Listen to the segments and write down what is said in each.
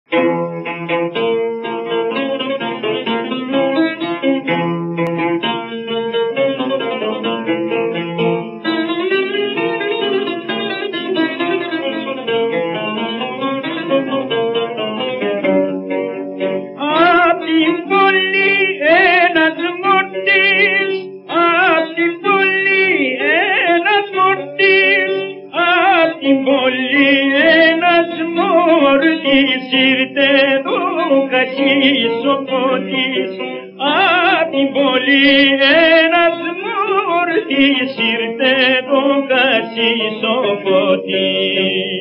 Απ' την πόλη ένας μορτής, απ' την πόλη ένας μορτής, απ' την πόλη ένας μορτής, ήρθε εδώ Κασής ο Φώτης. Απ' την πόλη ένας μορτής, ήρθε εδώ Κασής ο Φώτης.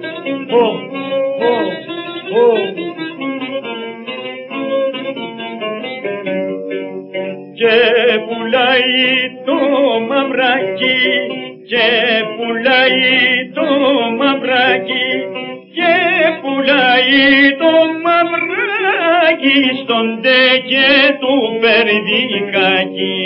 Και πουλάει το μαυράκι, και πουλάει το μαυράκι, και πουλάει το μαυράκι στον τέκε του Περδικάκι.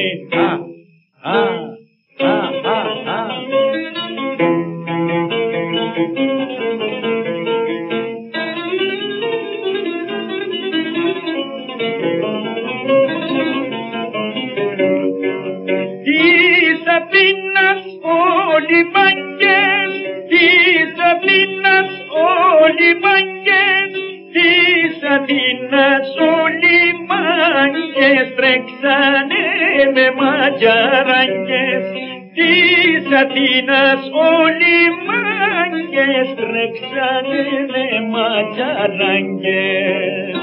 Της Αθήνας όλοι μάγκες, της Αθήνας όλοι μάγκες, της Αθήνας όλοι μάγκες, τρέξανε με ματζαράνγκες. Της Αθήνας όλοι μάγκες, τρέξανε με ματζαράνγκες.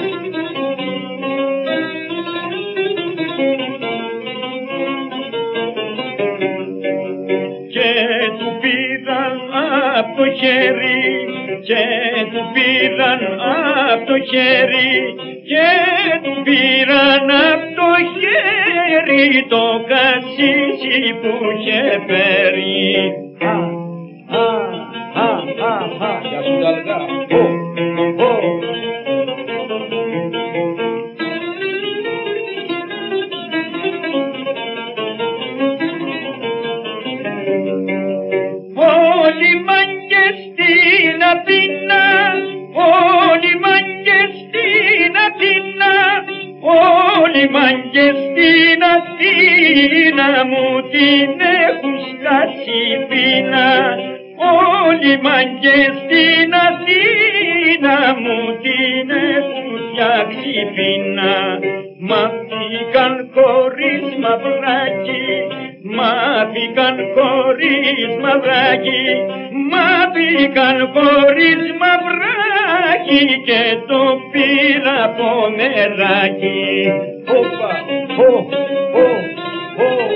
Και του πήραν απ' το χέρι, και του πήραν απ' το χέρι, και του πήραν απ' το χέρι το Κασίσι που είχε φέρει. Γεια σου Ταλγά. Όλοι οι μάγκες στην Αθήνα, όλοι οι μάγκες στην Αθήνα, όλοι οι μάγκες στην Αθήνα μου την έχουν σκάσει πείνα. Όλοι οι μάγκες στην Αθήνα μου την έχουν φτιάξει πείνα. Μάθηκαν χωρίς μαυράκι, μάθηκαν χωρίς μαυράκι, μάθηκαν χωρίς μαυράκι και το πήρα από μεράκι. Όπα,